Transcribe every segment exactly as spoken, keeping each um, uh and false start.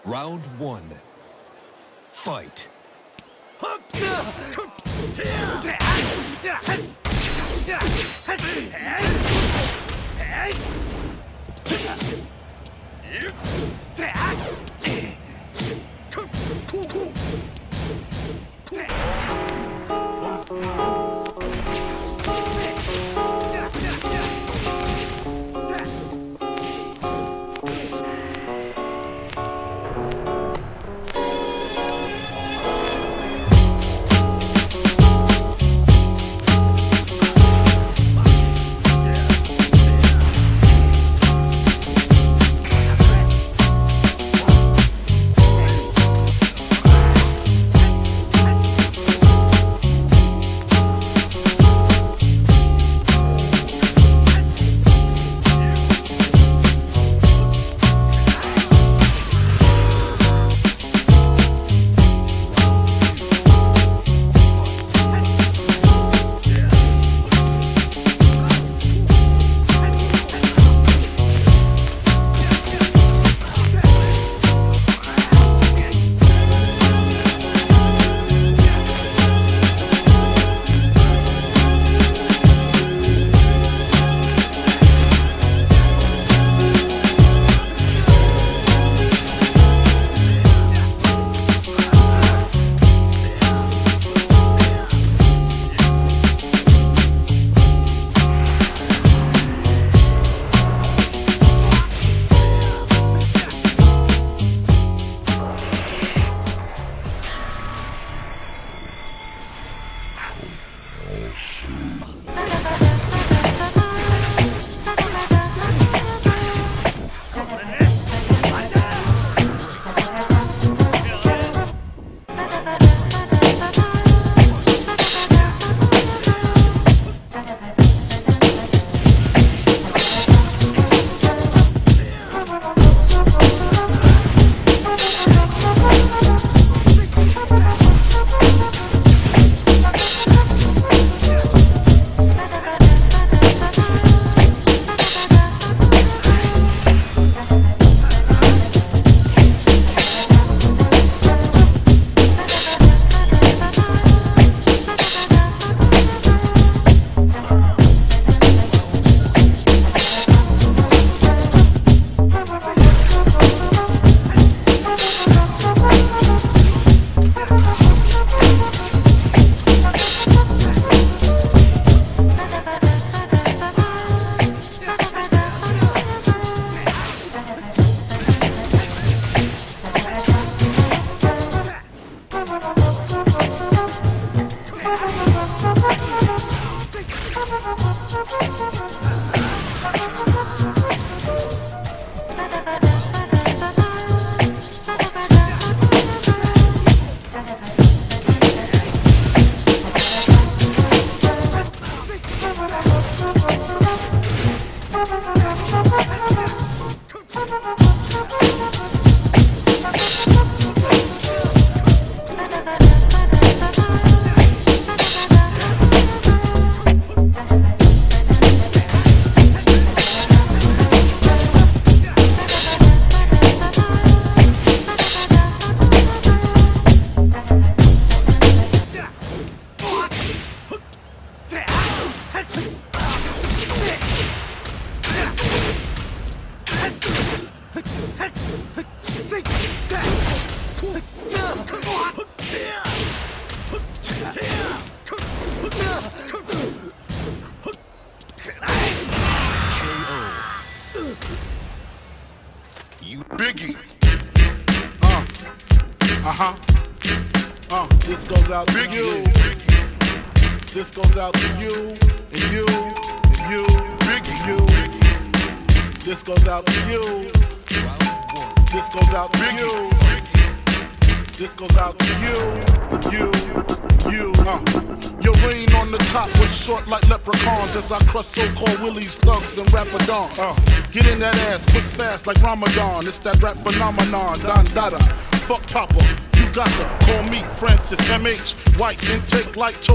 Round one. Fight. Biggie. Uh. Uh-huh. Uh, this goes out to Biggie. you. This goes out to you, and you, and you, Biggie. And you. This goes out to you. This goes out to Biggie. you. This goes out to you, and you, and you. Uh. Your reign on the top was short like leprechauns as I crush so-called willies, thugs, and rapadons. Uh. Get in that ass quick fast like Ramadan. It's that rap phenomenon, Don Dada. Fuck Papa, you got to call me Francis M H White intake like toast.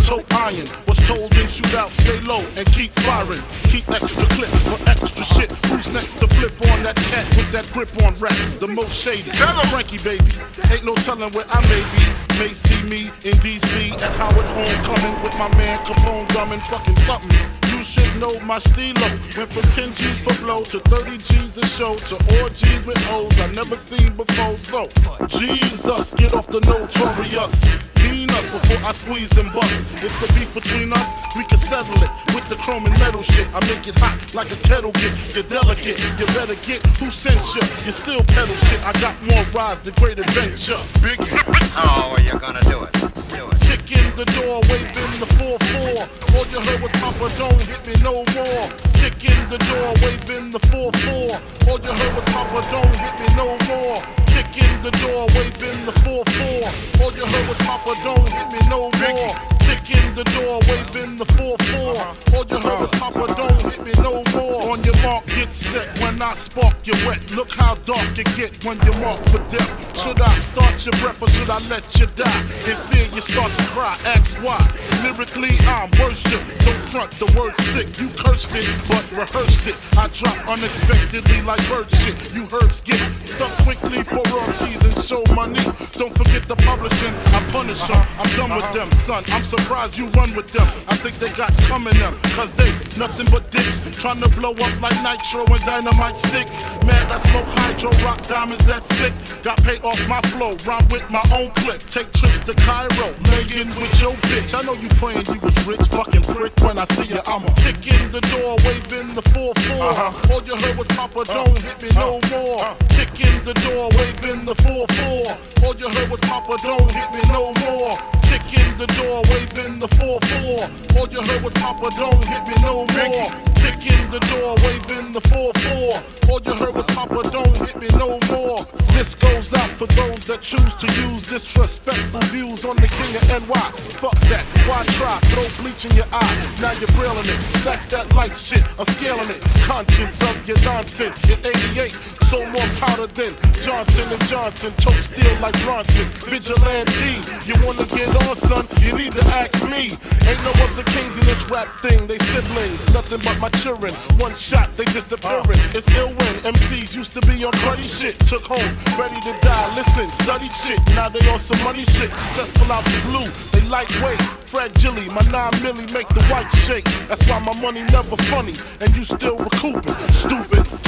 toe iron. Was told in shootout, stay low and keep firing. Keep extra clips for extra shit. Who's next to flip on that cat with that grip on rap? The most shady, Frankie baby. Ain't no telling where I may be. May see me in D C at Howard Homecoming with my man Capone drumming fucking something. You should know my stilo. Went from ten G's for blow to thirty G's a show to all G's with O's I never seen before. So, Jesus, get off the notorious. Mean us before I squeeze and bust. If the beef between us, we can settle it with the chrome and metal shit. I make it hot like a kettle get. You're delicate, you better get who sent you. You still pedal shit. I got more rides than Great Adventure. Biggie. How are you gonna do it? Do it. Kick in the door, waving the four four. All you heard was Papa, don't hit me no more. Kick in the door, waving the four four. All you heard was Papa, don't hit me no more. Kick in the door, waving the four four. All you heard was Papa, don't hit me no more. Kick in the door, waving the four four. All you heard was Papa, don't hit me no more. On your mark, get set. When I spark you wet, look how dark you get when you're marked for death. Should I start your breath or should I let you die? In fear you start to cry, ask why. Lyrically I'm worship, don't front the word sick. You cursed it, but rehearsed it. I drop unexpectedly like bird shit. You herbs get stuck quickly for royalties and show money. Don't forget the publishing, I punish them. I'm done with them, son. I'm surprised you run with them. I think they got coming them, cause they nothing but dicks. Trying to blow up like nitro and dynamite sticks. Mad I smoke hydro, rock diamonds, that's sick. Got paid off my flow, rhyme with my own clip. Take trips to Cairo, laying with your bitch. I know you praying you was rich, fucking prick. When I see you, I'ma kick in the door, waving the four four. Uh-huh. All you heard was Papa, don't hit me no more. Kick in the door, waving the four four. All you heard was Papa, don't hit me no more. Kick in the door, waving the four four. All you heard was Papa, don't hit me no more. Kick in the door, waving the four four. All you heard was Papa, don't hit me no more. This goes out for those that choose to use disrespectful views on the king of N Y. Fuck that, why try? Throw bleach in your eye, now you're brailing it. Snatch that light shit, I'm scaling it. Conscience of your nonsense. In eighty-eight, so more powder than Johnson and Johnson. Tote steel like Bronson. Vigilante, you wanna get on, son? You need to ask me. Ain't no other kings in this rap thing. They siblings, nothing but my children. One shot, they disappearing. It's ill when M Cs used to be on cruddy shit. Took home, ready to die. Listen, study shit. Now they on some money shit. Successful out the blue. They lightweight, fragile. My nine milli make the white shake. That's why my money never funny, and you still recouping. Stupid.